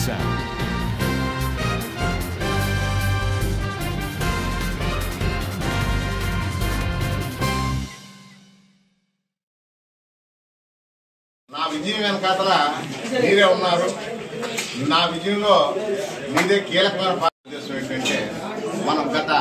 sound. నా విజయం వెనకాతల మీరే ఉన్నారు. నా విజయంలో మీదే కీలకమైన పాత్ర ఏంటంటే మనం గత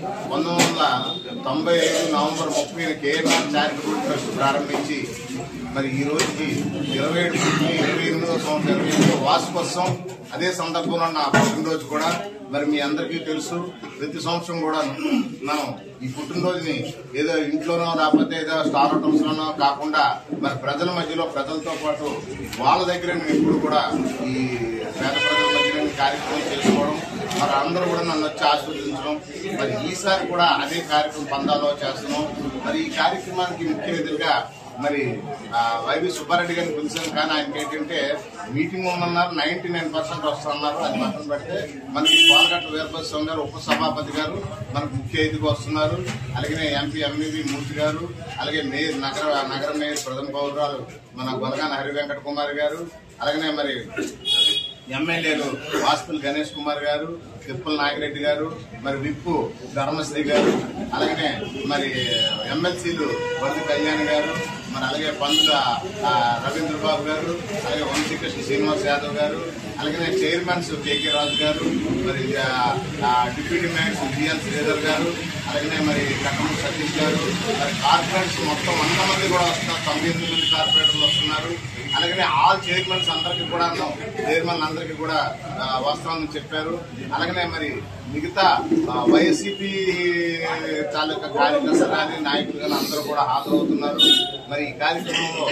1995 నవంబర్ 30 కేఎన్ఆర్ చారిటబుల్ ట్రస్ట్ ప్రారంభించి మరి ఈ రోజుకి 27 సంవత్సరం 28వ వార్షికోత్సవం. అదే సందర్భంలో నా పుట్టినరోజు కూడా మరి మీ అందరికీ తెలుసు. ప్రతి సంవత్సరం కూడా మనం ఈ పుట్టినరోజుని ఏదో ఇంట్లోనో లేకపోతే ఏదో స్టార్ హోటల్స్ లోనో కాకుండా మరి ప్రజల మధ్యలో ప్రజలతో పాటు వాళ్ళ దగ్గర నేను ఇప్పుడు కూడా ఈ పేద ప్రజల మధ్య కార్యక్రమం చేసుకోవడం, మరి అందరూ కూడా నన్ను వచ్చి ఆశీర్వదించడం, మరి ఈసారి కూడా అదే కార్యక్రమం పందాలో చేస్తున్నాం. మరి ఈ కార్యక్రమానికి ముఖ్య అతిథిగా మరి వైవి సుబ్బారెడ్డి గారిని పిలిచాను. కానీ ఆయనకి ఏంటంటే మీటింగ్ ఉందన్నారు, 99% వస్తున్నారు. అది పక్కన పెడితే మనకి పాలగట్ల వీరభద్రస్వామి గారు ఉపసభాపతి గారు మనకు ముఖ్య అతిథిగా వస్తున్నారు. అలాగే ఎంపీ ఎంఈవి మూర్తి గారు, అలాగే మేయర్ నగర మేయర్ ప్రథమ పౌరురాలు మన గొలగాన హరి వెంకట కుమార్ గారు, అలాగనే మరి ఎమ్మెల్యేలు వాసుపల్లి గణేష్ కుమార్ గారు, తిప్పల నాగిరెడ్డి గారు, మరి విప్పు ధర్మశ్రీ గారు, అలాగనే మరి ఎమ్మెల్సీలు వరది కళ్యాణ్ గారు, మరి అలాగే పంతుల రవీంద్ర బాబు గారు, అలాగే వంశీకృష్ణ శ్రీనివాస్ యాదవ్ గారు, అలాగే చైర్మన్స్ కేకే రాజు గారు, మరి డిప్యూటీ మేయర్స్ బిఎల్ శ్రీధర్ గారు, అలాగే మరి కట్టమ సతీష్ గారు, మరి కార్పొరేట్స్ మొత్తం 100 మంది కూడా వస్తున్నారు. 98 మంది కార్పొరేటర్లు వస్తున్నారు. అలాగే ఆల్ చైర్మన్స్ అందరికీ కూడా చైర్మన్ అందరికీ కూడా వస్తామని చెప్పారు. అలాగనే మరి మిగతా వైఎస్సీపీ తాలూకా కార్యకర్తలు కానీ నాయకులు కానీ అందరూ కూడా హాజరవుతున్నారు. మరి ఈ కార్యక్రమంలో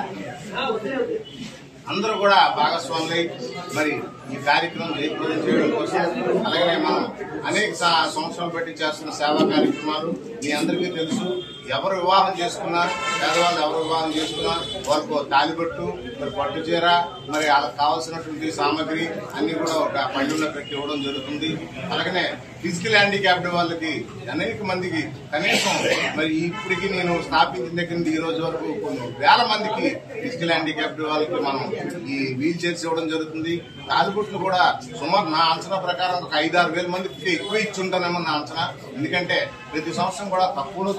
అందరూ కూడా భాగస్వాములై మరి ఈ కార్యక్రమం జయప్రదం చేయడం కోసం, అలాగే మనం అనేక సంవత్సరాలు పెట్టి చేస్తున్న సేవా కార్యక్రమాలు మీ అందరికీ తెలుసు. ఎవరు వివాహం చేసుకున్నా, పేదవాళ్ళు ఎవరు వివాహం చేసుకున్నా వాళ్ళకు తాలిబొట్టు, మరి పట్టు చీర, మరి వాళ్ళకి కావాల్సినటువంటి సామాగ్రి అన్ని కూడా ఒక పండుగలో పెట్టి ఇవ్వడం జరుగుతుంది. అలాగనే ఫిజికల్ హ్యాండిక్యాప్డ్ వాళ్ళకి అనేక మందికి కనీసం మరి ఇప్పటికి నేను స్థాపించిన దగ్గర నుండి ఈ రోజు వరకు కొన్ని వేల మందికి ఫిజికల్ హ్యాండిక్యాప్డ్ వాళ్ళకి మనం ఈ వీల్ చైర్స్ ఇవ్వడం జరుగుతుంది. తాలిబొట్లు కూడా సుమారు నా అంచనా ప్రకారం ఒక 5-6 వేల మందికి ఎక్కువ ఇచ్చి ఉంటానేమో నా అంచనా. ఎందుకంటే ప్రతి సంవత్సరం కూడా తక్కువలో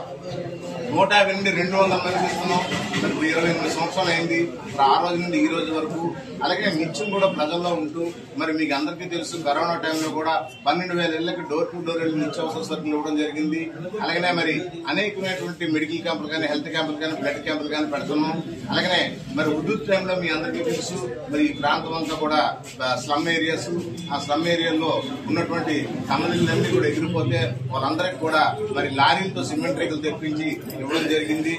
150 నుండి 200 మంది ఇస్తున్నాం. ఇప్పుడు 28 సంవత్సరాలు అయింది. ఆ రోజు నుండి ఈ రోజు వరకు అలాగే నిత్యం కూడా ప్రజల్లో ఉంటూ మరి మీకు అందరికీ తెలుసు కరోనా టైంలో కూడా 12,000 ఇళ్లకి డోర్ టు డోర్ వెళ్ళి నిత్యావసర సరుకులు ఇవ్వడం జరిగింది. అలాగే మరి అనేకమైనటువంటి మెడికల్ క్యాంపులు కానీ, హెల్త్ క్యాంపులు కానీ, బ్లడ్ క్యాంపులు కానీ పెడుతున్నాం. అలాగే మరి ఉదూత్ టైంలో మీ అందరికీ తెలుసు మరి ఈ ప్రాంతం అంతా కూడా స్లమ్ ఏరియాస్, ఆ స్లమ్ ఏరియాలో ఉన్నటువంటి కమలీలన్నీ కూడా ఎగిరిపోతే వాళ్ళందరికీ కూడా మరి లారీలతో సిమెంట్ రేకులు తెప్పించి ఇవ్వడం జరిగింది.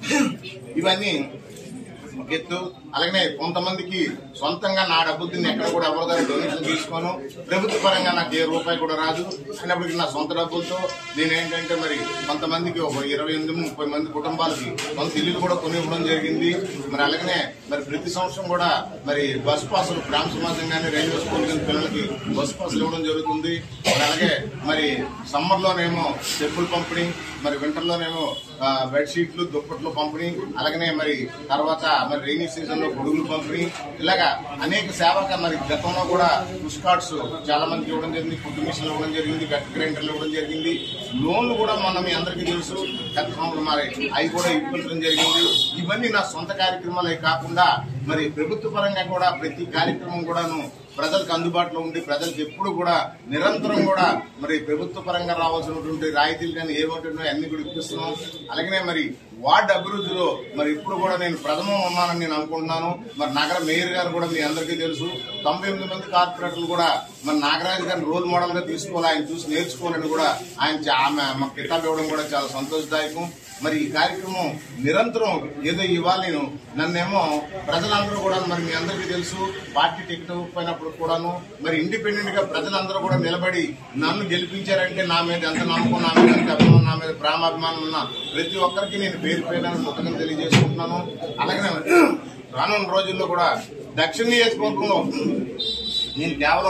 ఇవన్నీ ఒక ఎత్తు. అలాగే కొంతమందికి సొంతంగా నా డబ్బులు ఎక్కడ కూడా ఎవరి దగ్గర డొనేషన్ తీసుకోను, ప్రభుత్వ పరంగా నాకు ఏ రూపాయి కూడా రాదు. అయినప్పటికీ నా సొంత డబ్బులతో నేనేంటంటే మరి కొంతమందికి ఒక 28-30 మంది కుటుంబాలకి కొంత ఇల్లు కూడా కొని ఇవ్వడం జరిగింది. మరి అలాగనే మరి ప్రతి సంవత్సరం కూడా మరి బస్ పాసులు గ్రామ సమాజం కానీ, రైల్వే స్కూల్ కానీ పిల్లలకి బస్ పాసులు ఇవ్వడం జరుగుతుంది. మరి అలాగే మరి సమ్మర్ లోనేమో చెప్పులు పంపిణీ, మరి వింటర్ లోనేమో బెడ్షీట్లు, దుప్పట్లు పంపిణీ, అలాగనే మరి తర్వాత మరి రైనీ సీజన్ లో గొడుగులు పంపిణీ, ఇలాగా అనేక సేవక మరి గతంలో కూడా పుష్ కార్డ్స్ చాలా మందికి ఇవ్వడం జరిగింది, ఫుడ్ మిషన్లు ఇవ్వడం జరిగింది, గట్ గ్రైండర్లు ఇవ్వడం జరిగింది. లోన్లు కూడా మనం మీ అందరికీ తెలుసు గత సంవత్సరం మరి అవి కూడా ఇవ్వడం జరిగింది. ఇవన్నీ నా సొంత కార్యక్రమాలే కాకుండా మరి ప్రభుత్వ పరంగా కూడా ప్రతి కార్యక్రమం కూడాను ప్రజలకు అందుబాటులో ఉండి ప్రజలకు ఎప్పుడు కూడా నిరంతరం కూడా మరి ప్రభుత్వ పరంగా రావాల్సినటువంటి రాయితీలు కానీ ఏమంటున్నాయో అన్ని కూడా ఇప్పిస్తున్నాం. అలాగే మరి వార్డు అభివృద్ధిలో మరి ఇప్పుడు కూడా నేను ప్రథమం ఉన్నానని నేను అనుకుంటున్నాను. మరి నగర మేయర్ గారు కూడా మీ అందరికీ తెలుసు 98 మంది కార్పొరేటర్లు కూడా మరి నాగరాజు గారిని రోల్ మోడల్ గా తీసుకోవాలి, ఆయన చూసి నేర్చుకోవాలని కూడా ఆయన మాకు కితాబ్ ఇవ్వడం కూడా చాలా సంతోషదాయకం. మరి ఈ కార్యక్రమం నిరంతరం ఏదో ఇవాళ నన్నేమో ప్రజలందరూ కూడా మరి మీ అందరికీ తెలుసు పార్టీ టికెట్ ఇవ్వకపోయినప్పుడు కూడాను మరి ఇండిపెండెంట్ గా ప్రజలందరూ కూడా నిలబడి నన్ను గెలిపించారంటే నా మీద ఎంత నమ్మకం, నా మీద ఎంత అభిమానం, నా మీద ప్రేమాభిమానం ఉన్న ప్రతి ఒక్కరికి నేను పేరు పేరు కృతజ్ఞతలు తెలియజేసుకుంటున్నాను. అలాగే రానున్న రోజుల్లో కూడా దక్షిణ నియోజకవర్గంలో నేను కేవలం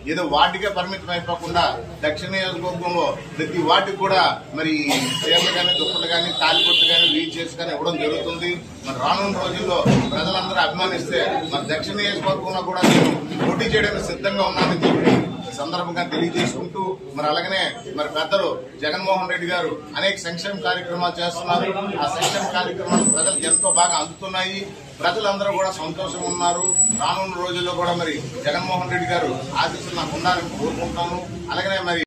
ఏదో వాటికే పరిమితం అయిపోకుండా దక్షిణ నియోజకవర్గంలో ప్రతి వాటికి కూడా మరి చీరలు కానీ దుప్పట్లు కానీ తాలిబొట్లు కానీ వీల్ చైర్స్ కానీ ఇవ్వడం జరుగుతుంది. మరి రానున్న రోజుల్లో ప్రజలందరూ అభిమానిస్తే మరి దక్షిణ నియోజకవర్గంలో కూడా నేను పోటీ చేయడానికి సిద్ధంగా ఉన్నానని చెప్పి సందర్భంగా తెలియజేసుకుంటూ మరి అలాగనే మరి పెద్దలు జగన్మోహన్ రెడ్డి గారు అనేక సంక్షేమ కార్యక్రమాలు చేస్తున్నారు. ఆ సంక్షేమ కార్యక్రమాలు ప్రజలకు ఎంతో బాగా అందుతున్నాయి. ప్రజలందరూ కూడా సంతోషంగా ఉన్నారు. రానున్న రోజుల్లో కూడా మరి జగన్మోహన్ రెడ్డి గారు ఆశీస్సులు నాకు ఉండాలని కోరుకుంటాను. అలాగనే మరి